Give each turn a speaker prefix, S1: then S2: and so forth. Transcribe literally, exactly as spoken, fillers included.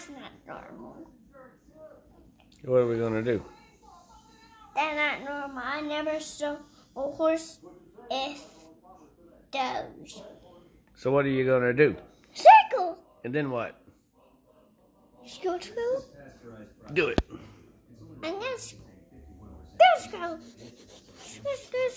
S1: That's not normal.
S2: What are we going to do?
S1: That's not normal. I never saw a horse if those.
S2: So what are you going to do?
S1: Circle.
S2: And then what?
S1: Go to.
S2: Do it.
S1: And let's, let's go. Let's go.